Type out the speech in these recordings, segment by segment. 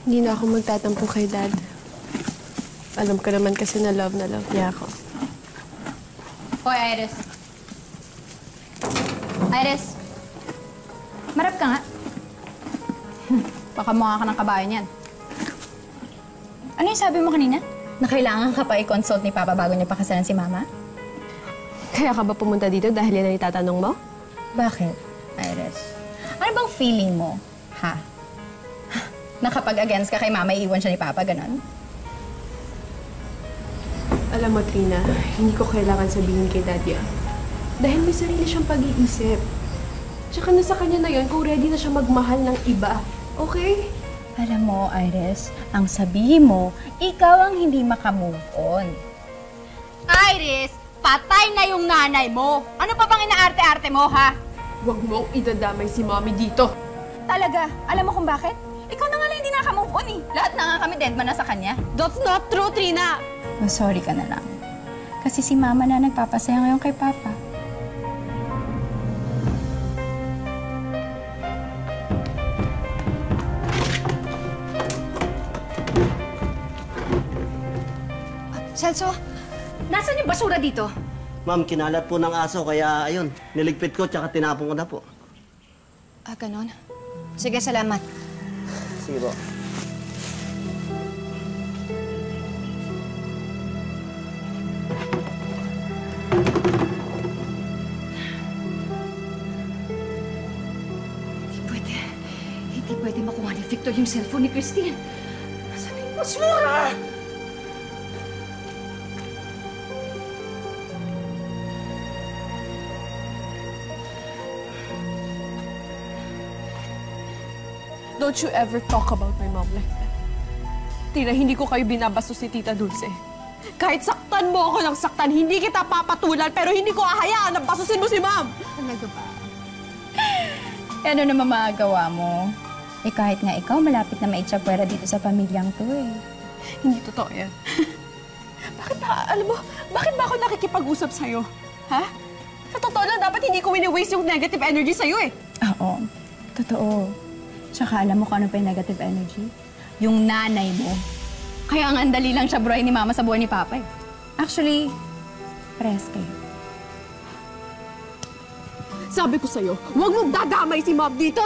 Hindi na ako magtatampo kay Dad. Alam ko naman kasi na love niya ako. Hoy, Iris. Iris! Marap ka nga. Baka mukha ka ng kabayo niyan. Ano yung sabi mo kanina? Na kailangan ka pa i-consult ni Papa bago niya pakasalan si Mama? Kaya ka ba pumunta dito dahil yan ang itatanong mo? Bakit, Iris? Ano bang feeling mo, ha? Na kapag against ka kay Mama, iiwan siya ni Papa, ganon? Alam mo, Trina, hindi ko kailangan sabihin kay Daddy. Dahil may sarili siyang pag-iisip. Tsaka nasa kanya na yun kung ready na siya magmahal ng iba. Okay? Alam mo, Iris, ang sabihin mo, ikaw ang hindi makamove on. Iris, patay na yung nanay mo! Ano pa bang inaarte-arte mo, ha? Huwag mong idadamay si Mommy dito. Talaga? Alam mo kung bakit? Ikaw na nga lang hindi nakamove on eh. Lahat na nga kami dead man na sa kanya. That's not true, Trina! Oh, sorry ka na lang. Kasi si Mama na nagpapasaya ngayon kay Papa. Celso, nasaan yung basura dito? Ma'am, kinalat po ng aso kaya ayun, niligpit ko tsaka tinapon ko na po. Ah, ganon? Sige, salamat. Sige po. Hindi pwede makuha ni Victor yung cellphone ni Christine. Nasaan yung basura? Don't you ever talk about my mom like that. Tina, hindi ko kayo binabastos si Tita Dulce. Kahit saktan mo ako ng saktan, hindi kita papatulan, pero hindi ko ahayaan na basusin mo si Mom! Talaga ba? Ano naman magagawa mo? Eh kahit nga ikaw, malapit na maitsapwera dito sa pamilyang to eh. Hindi totoo yan. Alam mo, bakit ba ako nakikipag-usap sa'yo? Ha? Sa totoo lang, dapat hindi ko wini-waste yung negative energy sa'yo eh. Oo, totoo. Tsaka alam mo kung ano pa yung negative energy? Yung nanay mo. Kaya ang andali lang siya buray ni Mama sa buhay ni Papa eh. Actually, parehas kayo. Sabi ko sa'yo, huwag mong dadamay si Mom dito!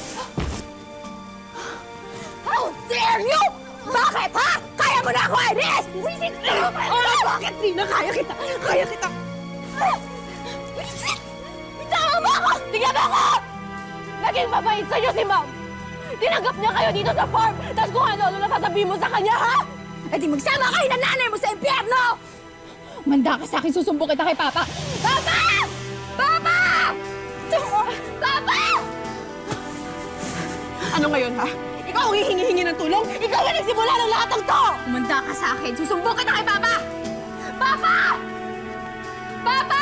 How dare you! Bakit, ha? Kaya mo na ako, Iris! Wisit! Bakit, Trina? Kaya kita! Kaya kita! Wisit! Bitawan mo ako! Tingnan mo ako! Naging mabait sa'yo si Mom! Tinanggap niya kayo dito sa farm! Tapos kung ano-ano nasasabihin mo sa kanya, ha? E di magsama kayo na nanay mo sa impyerno! Manda ka sa akin, susumbo kita kay Papa! Papa! Papa! Papa! Ano ngayon, ha? Ikaw ang hihingi-hingi ng tulong? Ikaw ang nagsimula ng lahat ng to! Manda ka sa akin, susumbo kita kay Papa! Papa! Papa!